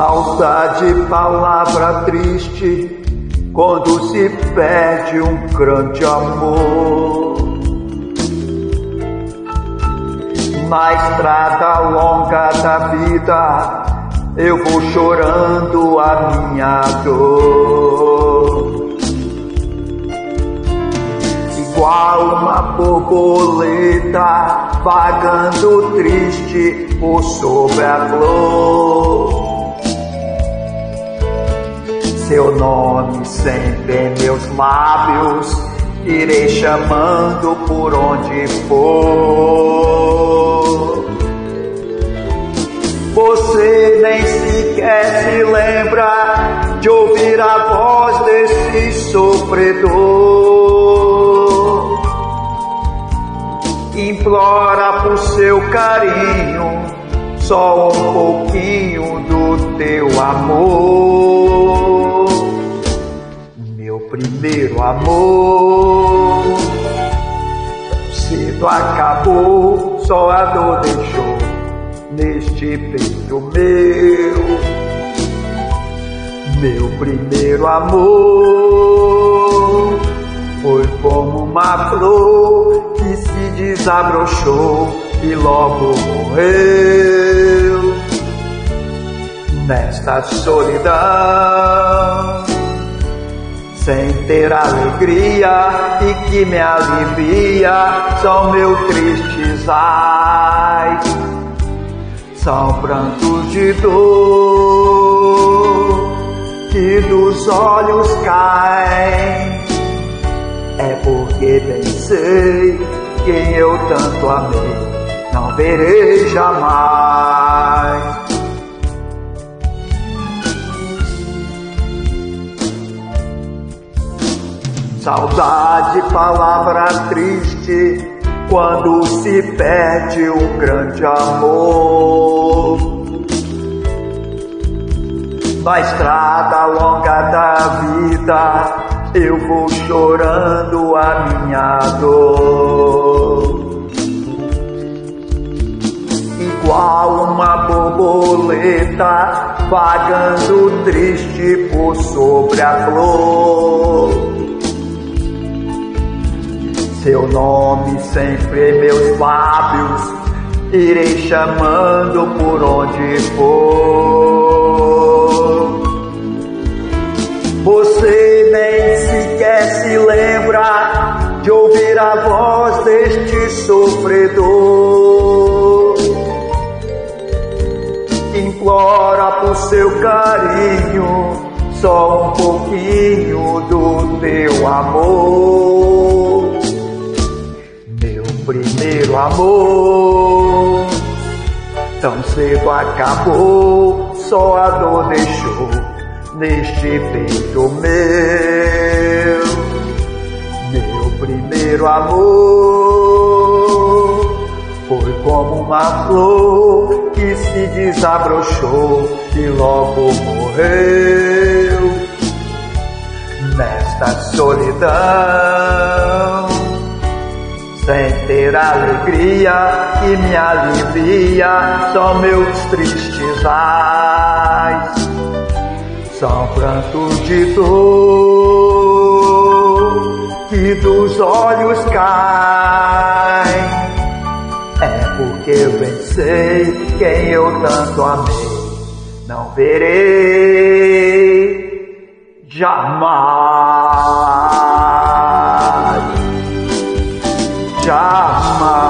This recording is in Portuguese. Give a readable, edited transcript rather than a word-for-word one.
Saudade, palavra triste, quando se perde um grande amor. Na estrada longa da vida, eu vou chorando a minha dor. Igual uma borboleta, vagando triste por sobre a flor. Seu nome sempre em meus lábios, irei chamando por onde for. Você nem sequer se lembra de ouvir a voz desse sofredor. Implora por seu carinho, só um pouquinho do teu amor. Meu primeiro amor cedo acabou, só a dor deixou neste peito meu. Meu primeiro amor foi como uma flor que se desabrochou e logo morreu. Nesta solidão, sem ter alegria, e que me alivia, são meus tristes ais, são prantos de dor que dos olhos caem. É porque bem sei quem eu tanto amei, não verei jamais. Saudade, palavra triste, quando se perde um grande amor. Na estrada longa da vida, eu vou chorando a minha dor. Igual uma borboleta, vagando triste por sobre a flor. Seu nome sempre em meus lábios, irei chamando por onde for. Você nem sequer se lembra de ouvir a voz deste sofredor. Implora por seu carinho, só um pouquinho do teu amor. Meu primeiro amor tão cedo acabou, só a dor deixou neste peito meu. Meu primeiro amor foi como uma flor que se desabrochou e logo morreu. Nesta solidão, sem ter alegria que me alivia, são meus tristes ais, são prantos de dor que dos olhos caem. É porque eu bem sei quem eu tanto amei, não verei jamais. Jamais.